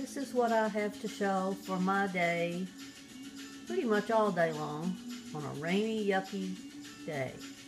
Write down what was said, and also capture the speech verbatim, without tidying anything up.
this is what I have to show for my day, pretty much all day long, on a rainy, yucky day.